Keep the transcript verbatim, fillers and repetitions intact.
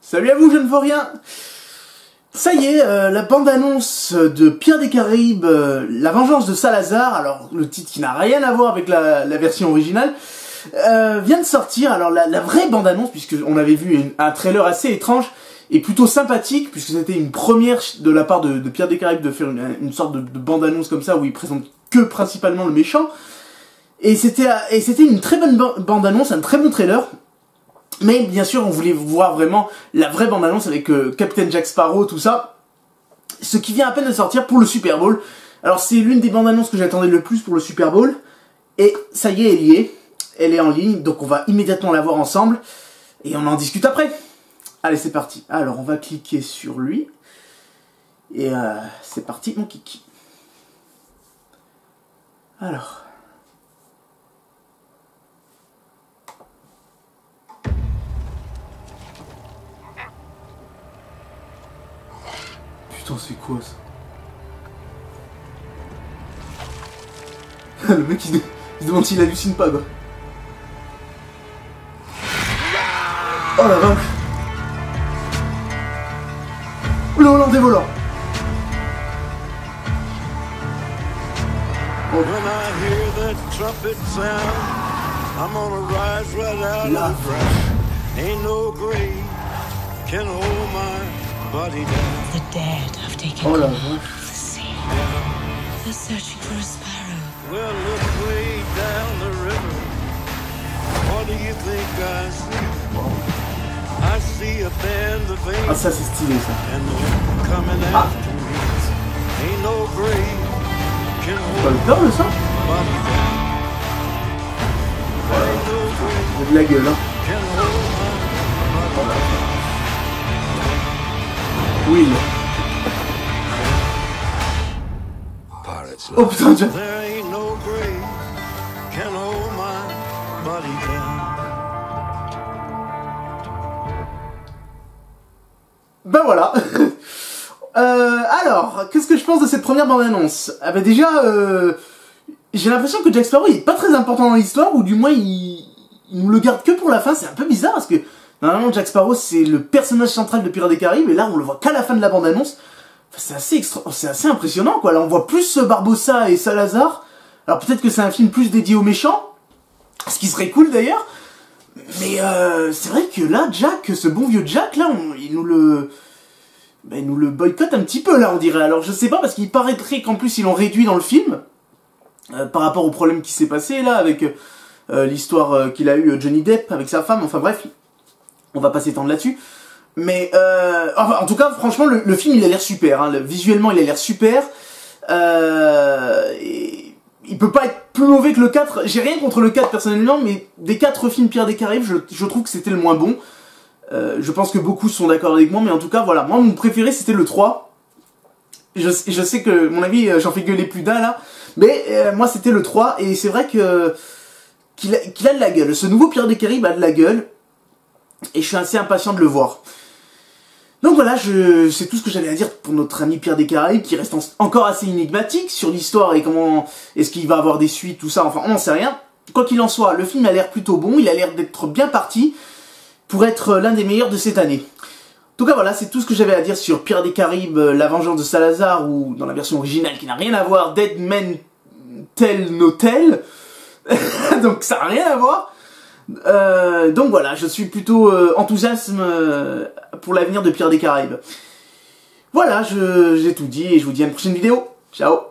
Salut à vous, je ne vois rien. Ça y est, euh, la bande-annonce de Pirates des Caraïbes, euh, La Vengeance de Salazar, alors le titre qui n'a rien à voir avec la, la version originale, euh, vient de sortir. Alors la, la vraie bande-annonce, puisque on avait vu une, un trailer assez étrange et plutôt sympathique, puisque c'était une première de la part de, de Pirates des Caraïbes de faire une, une sorte de, de bande-annonce comme ça où ils présentent que principalement le méchant. Et c'était et c'était une très bonne bande-annonce, un très bon trailer. Mais bien sûr, on voulait voir vraiment la vraie bande-annonce avec euh, Captain Jack Sparrow, tout ça. Ce qui vient à peine de sortir pour le Super Bowl. Alors c'est l'une des bandes-annonces que j'attendais le plus pour le Super Bowl. Et ça y est, elle y est. Elle est en ligne, donc on va immédiatement la voir ensemble. Et on en discute après. Allez, c'est parti. Alors on va cliquer sur lui. Et euh, c'est parti, mon kiki. Alors... Putain, c'est quoi ça? Le mec il, il se demande s'il hallucine pas quoi. Oh la vache. Le Hollandais volant. Oh. When I hear that trumpet sound, I'm gonna rise right out of the ground. Ain't no grave can hold my body down. The dead have taken oh, control of the sea. They're searching for a sparrow. Well, look way down the river. What do you think I see? I see a band of angels. Ah, ça c'est stylé ça. And they're coming ah. after me. Ain't no grave can hold pas le peur de ça? body down. Ain't no grave il y a de la gueule hein. can hold my body down. Oui. Oh putain, Dieu. Ben voilà. euh, alors, qu'est-ce que je pense de cette première bande-annonce? Ah ben déjà, euh, j'ai l'impression que Jack Sparrow il est pas très important dans l'histoire, ou du moins il, il nous le garde que pour la fin. C'est un peu bizarre parce que normalement, Jack Sparrow, c'est le personnage central de Pirates des Caraïbes, et là, on le voit qu'à la fin de la bande-annonce. Enfin, c'est assez extra... c'est assez impressionnant, quoi. Là, on voit plus Barbossa et Salazar. Alors, peut-être que c'est un film plus dédié aux méchants, ce qui serait cool, d'ailleurs. Mais, euh, c'est vrai que là, Jack, ce bon vieux Jack, là, on... il nous le... Ben, il nous le boycotte un petit peu, là, on dirait. Alors, je sais pas, parce qu'il paraîtrait qu'en plus, ils l'ont réduit dans le film, euh, par rapport au problème qui s'est passé, là, avec euh, l'histoire euh, qu'il a eu Johnny Depp avec sa femme. Enfin, bref... On va pas s'étendre là-dessus. Mais, euh, enfin, en tout cas, franchement, le, le film, il a l'air super. Hein. Le, visuellement, il a l'air super. Euh, et il peut pas être plus mauvais que le quatre. J'ai rien contre le quatre, personnellement, mais des quatre films Pirates des Caraïbes, je, je trouve que c'était le moins bon. Euh, je pense que beaucoup sont d'accord avec moi, mais en tout cas, voilà. Moi, mon préféré, c'était le trois. Je, je sais que, mon avis, j'en fais gueuler plus d'un, là. Mais, euh, moi, c'était le trois. Et c'est vrai que qu'il a, qu'il a de la gueule. Ce nouveau Pirates des Caraïbes a de la gueule. Et je suis assez impatient de le voir. Donc voilà, je c'est tout ce que j'avais à dire pour notre ami Pirates des Caraïbes, qui reste en, encore assez énigmatique sur l'histoire et comment est-ce qu'il va avoir des suites, tout ça, enfin on n'en sait rien. Quoi qu'il en soit, le film a l'air plutôt bon, il a l'air d'être bien parti pour être l'un des meilleurs de cette année. En tout cas voilà, c'est tout ce que j'avais à dire sur Pirates des Caraïbes, La Vengeance de Salazar, ou dans la version originale qui n'a rien à voir, Dead Men Tell No Tell. Donc ça n'a rien à voir. Euh, donc voilà, je suis plutôt euh, enthousiasme euh, pour l'avenir de Pirates des Caraïbes. Voilà, j'ai tout dit et je vous dis à une prochaine vidéo. Ciao.